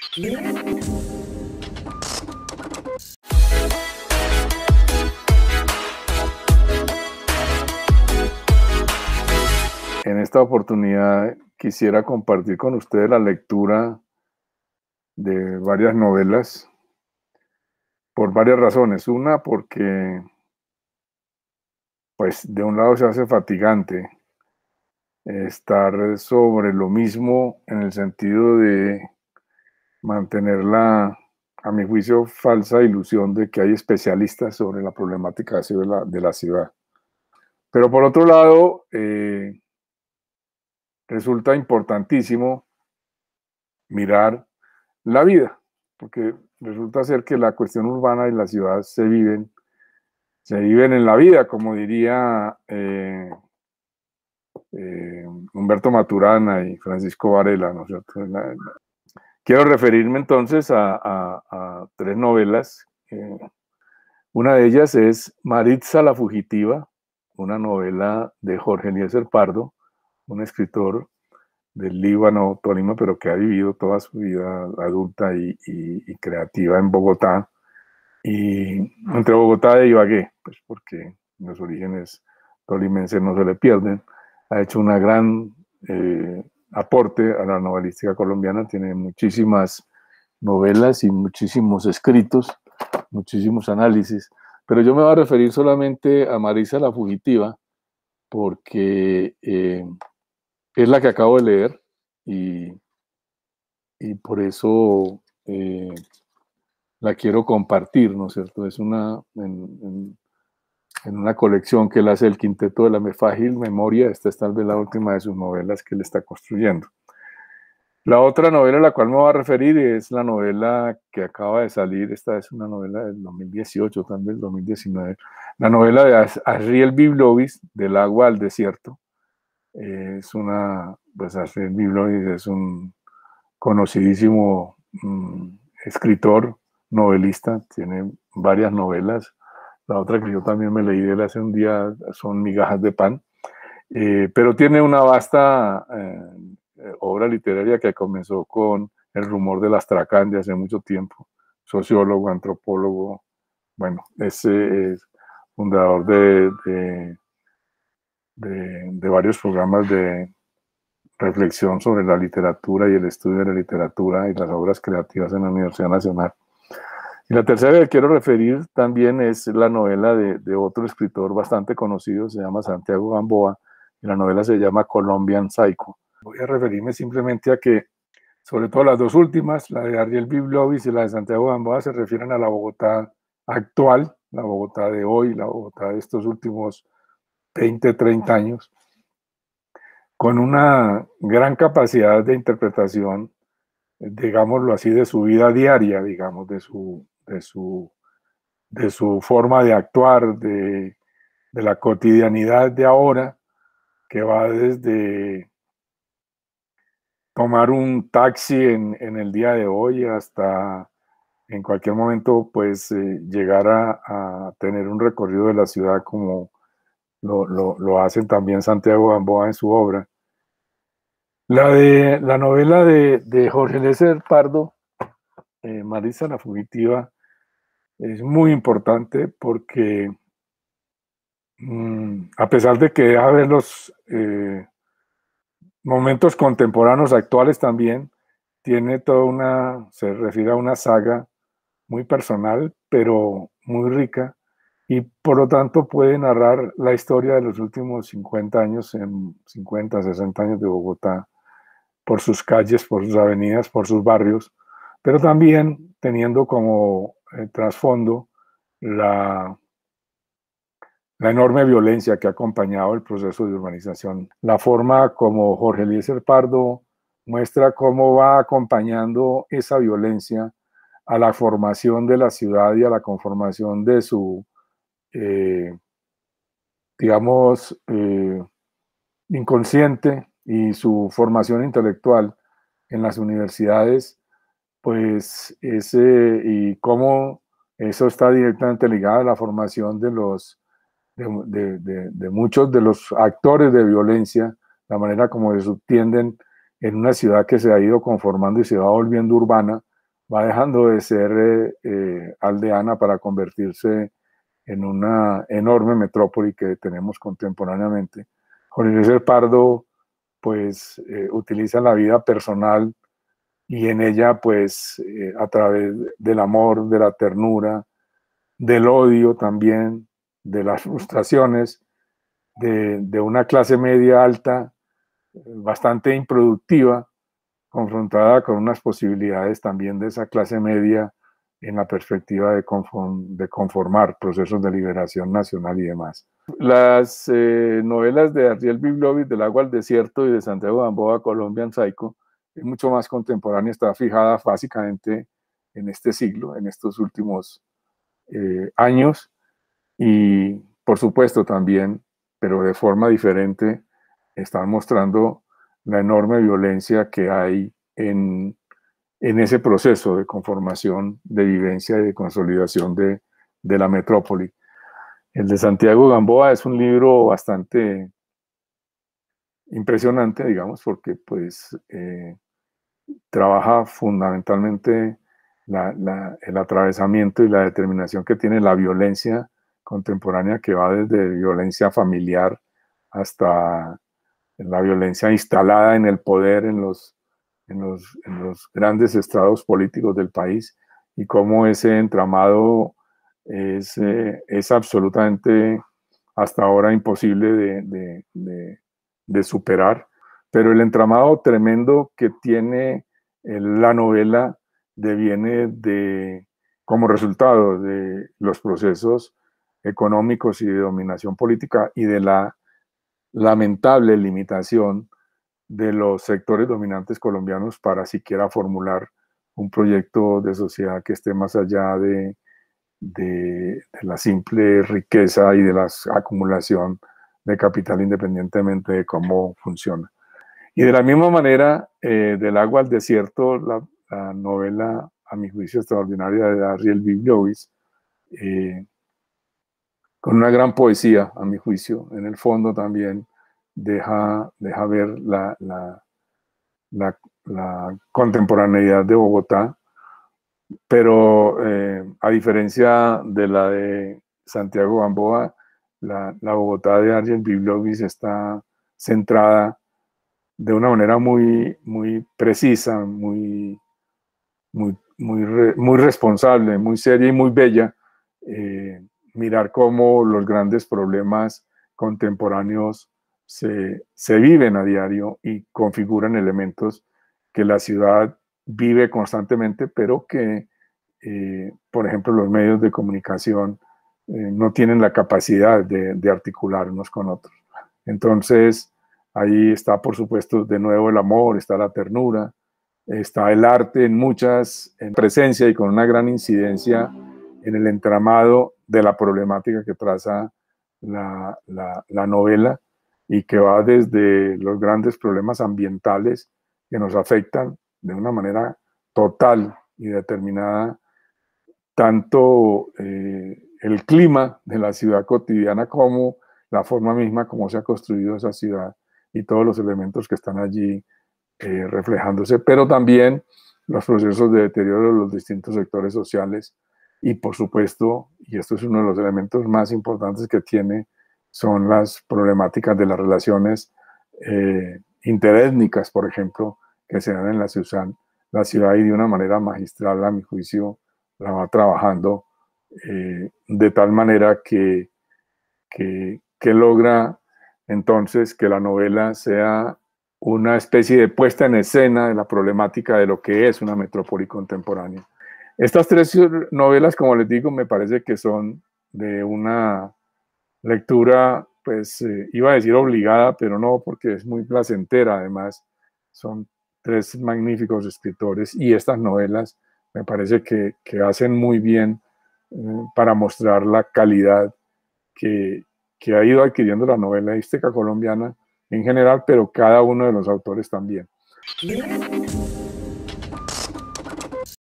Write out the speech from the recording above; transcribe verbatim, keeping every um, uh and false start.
En esta oportunidad quisiera compartir con ustedes la lectura de varias novelas por varias razones. Una, porque pues de un lado se hace fatigante estar sobre lo mismo en el sentido de mantener la, a mi juicio, falsa ilusión de que hay especialistas sobre la problemática de la, de la ciudad. Pero por otro lado, eh, resulta importantísimo mirar la vida, porque resulta ser que la cuestión urbana y la ciudad se viven, se viven en la vida, como diría eh, eh, Humberto Maturana y Francisco Varela, ¿no es cierto? La, la... Quiero referirme entonces a, a, a tres novelas. Eh, una de ellas es Maritza la Fugitiva, una novela de Jorge Eliezer Pardo, un escritor del Líbano, Tolima, pero que ha vivido toda su vida adulta y, y, y creativa en Bogotá, y entre Bogotá y Ibagué, pues porque los orígenes tolimenses no se le pierden. Ha hecho una gran eh, aporte a la novelística colombiana, tiene muchísimas novelas y muchísimos escritos, muchísimos análisis, pero yo me voy a referir solamente a Maritza la Fugitiva, porque eh, es la que acabo de leer y, y por eso eh, la quiero compartir, ¿no es cierto? Es una, en, en, en una colección que él hace el Quinteto de la Fágil Memoria. Esta es tal vez la última de sus novelas que él está construyendo. La otra novela a la cual me voy a referir es la novela que acaba de salir. Esta es una novela del dos mil dieciocho, también dos mil diecinueve. La novela de Asriel Biblovis, Del agua al desierto. Eh, es una, pues Asriel Biblovis es un conocidísimo mmm, escritor, novelista, tiene varias novelas. La otra que yo también me leí de él hace un día son Migajas de pan, eh, pero tiene una vasta eh, obra literaria que comenzó con El rumor del Astracán de hace mucho tiempo, sociólogo, antropólogo, bueno, ese es fundador de, de, de, de varios programas de reflexión sobre la literatura y el estudio de la literatura y las obras creativas en la Universidad Nacional. Y la tercera que quiero referir también es la novela de, de otro escritor bastante conocido, se llama Santiago Gamboa, y la novela se llama Colombian Psycho. Voy a referirme simplemente a que, sobre todo las dos últimas, la de Asriel Biblovis y la de Santiago Gamboa, se refieren a la Bogotá actual, la Bogotá de hoy, la Bogotá de estos últimos veinte, treinta años, con una gran capacidad de interpretación, digámoslo así, de su vida diaria, digamos, de su, de su, de su forma de actuar, de, de la cotidianidad de ahora, que va desde tomar un taxi en, en el día de hoy hasta en cualquier momento pues eh, llegar a, a tener un recorrido de la ciudad como lo, lo, lo hacen también Santiago Gamboa en su obra. La de la novela de, de Jorge Eliezer Pardo, eh, Maritza la Fugitiva, es muy importante porque mmm, a pesar de que deja ver los eh, momentos contemporáneos actuales también, tiene toda una, se refiere a una saga muy personal, pero muy rica, y por lo tanto puede narrar la historia de los últimos cincuenta años, en cincuenta, sesenta años de Bogotá, por sus calles, por sus avenidas, por sus barrios, pero también teniendo como eh, trasfondo la, la enorme violencia que ha acompañado el proceso de urbanización. La forma como Jorge Eliezer Pardo muestra cómo va acompañando esa violencia a la formación de la ciudad y a la conformación de su, eh, digamos, eh, inconsciente y su formación intelectual en las universidades, pues ese, y cómo eso está directamente ligado a la formación de los de, de, de, de muchos de los actores de violencia, la manera como se subtienden en una ciudad que se ha ido conformando y se va volviendo urbana, va dejando de ser eh, eh, aldeana para convertirse en una enorme metrópoli que tenemos contemporáneamente. Jorge Eliezer Pardo pues eh, utiliza la vida personal y en ella pues eh, a través del amor, de la ternura, del odio también, de las frustraciones, de, de una clase media alta eh, bastante improductiva, confrontada con unas posibilidades también de esa clase media en la perspectiva de, conform, de conformar procesos de liberación nacional y demás. Las eh, novelas de Ariel Biblovich, Del agua al desierto, y de Santiago Gamboa, Colombian Psycho, es mucho más contemporánea, está fijada básicamente en este siglo, en estos últimos eh, años, y por supuesto también, pero de forma diferente, están mostrando la enorme violencia que hay en, en ese proceso de conformación, de vivencia y de consolidación de, de la metrópoli. El de Santiago Gamboa es un libro bastante impresionante, digamos, porque pues eh, trabaja fundamentalmente la, la, el atravesamiento y la determinación que tiene la violencia contemporánea, que va desde violencia familiar hasta la violencia instalada en el poder en los, en los, en los grandes estrados políticos del país, y cómo ese entramado es, eh, es absolutamente hasta ahora imposible de, de, de, de superar. Pero el entramado tremendo que tiene la novela deviene de, como resultado de los procesos económicos y de dominación política y de la lamentable limitación de los sectores dominantes colombianos para siquiera formular un proyecto de sociedad que esté más allá de, de, de la simple riqueza y de la acumulación de capital, independientemente de cómo funciona. Y de la misma manera, eh, Del agua al desierto, la, la novela, a mi juicio, extraordinaria de Ariel Biblovich, eh, con una gran poesía, a mi juicio, en el fondo también deja, deja ver la, la, la, la contemporaneidad de Bogotá, pero eh, a diferencia de la de Santiago Gamboa, la, la Bogotá de Ariel Biblovich está centrada de una manera muy, muy precisa, muy, muy, muy, re, muy responsable, muy seria y muy bella, eh, mirar cómo los grandes problemas contemporáneos se, se viven a diario y configuran elementos que la ciudad vive constantemente, pero que, eh, por ejemplo, los medios de comunicación eh, no tienen la capacidad de, de articular unos con otros. Entonces, ahí está, por supuesto, de nuevo el amor, está la ternura, está el arte en muchas en presencia y con una gran incidencia en el entramado de la problemática que traza la, la, la novela, y que va desde los grandes problemas ambientales que nos afectan de una manera total y determinada, tanto eh, el clima de la ciudad cotidiana como la forma misma como se ha construido esa ciudad y todos los elementos que están allí eh, reflejándose, pero también los procesos de deterioro de los distintos sectores sociales. Y por supuesto, y esto es uno de los elementos más importantes que tiene, son las problemáticas de las relaciones eh, interétnicas, por ejemplo, que se dan en la ciudad, la ciudad y de una manera magistral, a mi juicio, la va trabajando eh, de tal manera que, que, que logra entonces que la novela sea una especie de puesta en escena de la problemática de lo que es una metrópoli contemporánea. Estas tres novelas, como les digo, me parece que son de una lectura, pues eh, iba a decir obligada, pero no, porque es muy placentera. Además, son tres magníficos escritores y estas novelas me parece que, que hacen muy bien eh, para mostrar la calidad que, que ha ido adquiriendo la novelística colombiana en general, pero cada uno de los autores también.